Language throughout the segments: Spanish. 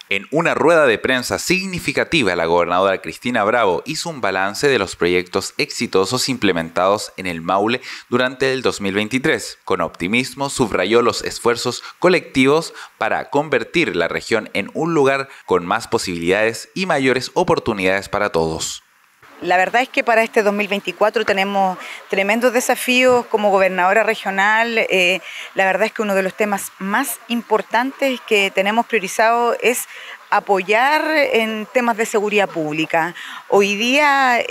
En una rueda de prensa significativa, la gobernadora Cristina Bravo hizo un balance de los proyectos exitosos implementados en el Maule durante el 2023. Con optimismo, subrayó los esfuerzos colectivos para convertir la región en un lugar con más posibilidades y mayores oportunidades para todos. La verdad es que para este 2024 tenemos tremendos desafíos como gobernadora regional. La verdad es que uno de los temas más importantes que tenemos priorizado es apoyar en temas de seguridad pública. Hoy día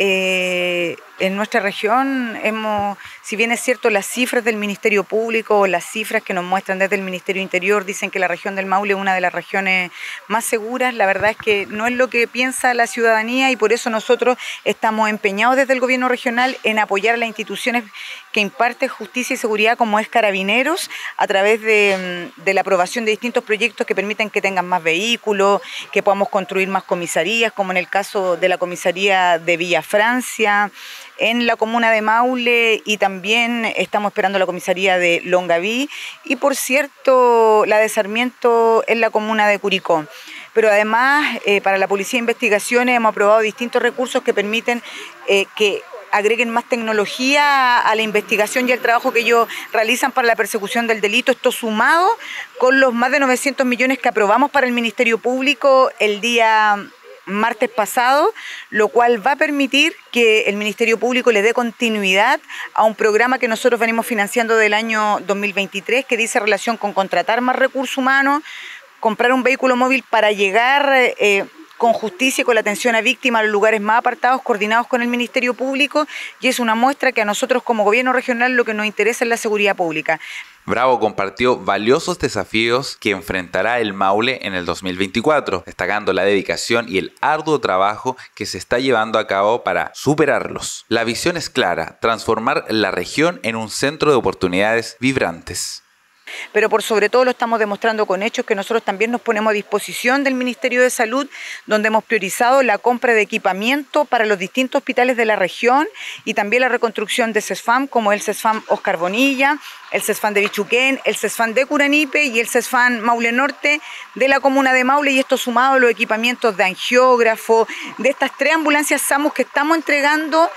en nuestra región si bien es cierto las cifras del Ministerio Público, las cifras que nos muestran desde el Ministerio Interior dicen que la región del Maule es una de las regiones más seguras, la verdad es que no es lo que piensa la ciudadanía y por eso nosotros estamos empeñados desde el gobierno regional en apoyar a las instituciones que imparten justicia y seguridad como es Carabineros a través de la aprobación de distintos proyectos que permiten que tengan más vehículos, que podamos construir más comisarías, como en el caso de la comisaría de Villa Francia, en la comuna de Maule y también estamos esperando la comisaría de Longaví y por cierto la de Sarmiento en la comuna de Curicó. Pero además para la Policía de Investigaciones hemos aprobado distintos recursos que permiten que agreguen más tecnología a la investigación y al trabajo que ellos realizan para la persecución del delito. Esto sumado con los más de 900 millones que aprobamos para el Ministerio Público el día martes pasado, lo cual va a permitir que el Ministerio Público le dé continuidad a un programa que nosotros venimos financiando del año 2023 que dice relación con contratar más recursos humanos, comprar un vehículo móvil para llegar con justicia y con la atención a víctimas a los lugares más apartados, coordinados con el Ministerio Público, y es una muestra que a nosotros como gobierno regional lo que nos interesa es la seguridad pública. Bravo compartió valiosos desafíos que enfrentará el Maule en el 2024, destacando la dedicación y el arduo trabajo que se está llevando a cabo para superarlos. La visión es clara: transformar la región en un centro de oportunidades vibrantes. Pero por sobre todo lo estamos demostrando con hechos que nosotros también nos ponemos a disposición del Ministerio de Salud, donde hemos priorizado la compra de equipamiento para los distintos hospitales de la región y también la reconstrucción de CESFAM, como el CESFAM Oscar Bonilla, el CESFAM de Bichuquén, el CESFAM de Curanipe y el CESFAM Maule Norte de la comuna de Maule, y esto sumado a los equipamientos de angiógrafo, de estas 3 ambulancias SAMUS que estamos entregando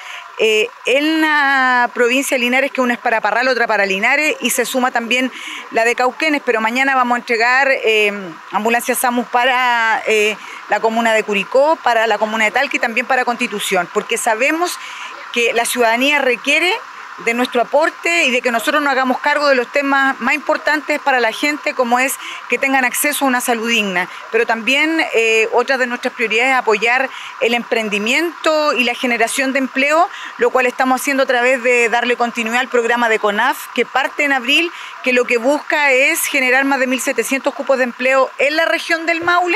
en la provincia de Linares, que una es para Parral, otra para Linares, y se suma también la de Cauquenes, pero mañana vamos a entregar ambulancias SAMUS para la comuna de Curicó, para la comuna de Talca y también para Constitución, porque sabemos que la ciudadanía requiere de nuestro aporte y de que nosotros nos hagamos cargo de los temas más importantes para la gente, como es que tengan acceso a una salud digna. Pero también otra de nuestras prioridades es apoyar el emprendimiento y la generación de empleo, lo cual estamos haciendo a través de darle continuidad al programa de CONAF, que parte en abril, que lo que busca es generar más de 1.700 cupos de empleo en la región del Maule,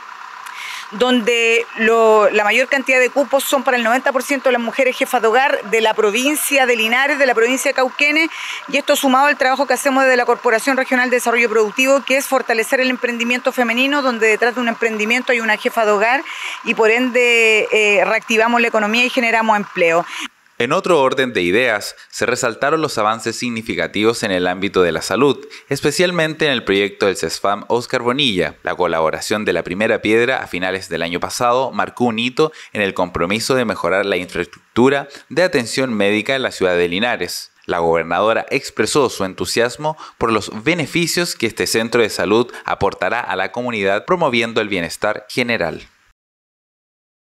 donde la mayor cantidad de cupos son para el 90% de las mujeres jefas de hogar de la provincia de Linares, de la provincia de Cauquenes, y esto sumado al trabajo que hacemos desde la Corporación Regional de Desarrollo Productivo, que es fortalecer el emprendimiento femenino, donde detrás de un emprendimiento hay una jefa de hogar y por ende reactivamos la economía y generamos empleo. En otro orden de ideas, se resaltaron los avances significativos en el ámbito de la salud, especialmente en el proyecto del CESFAM Oscar Bonilla. La colaboración de la primera piedra a finales del año pasado marcó un hito en el compromiso de mejorar la infraestructura de atención médica en la ciudad de Linares. La gobernadora expresó su entusiasmo por los beneficios que este centro de salud aportará a la comunidad, promoviendo el bienestar general.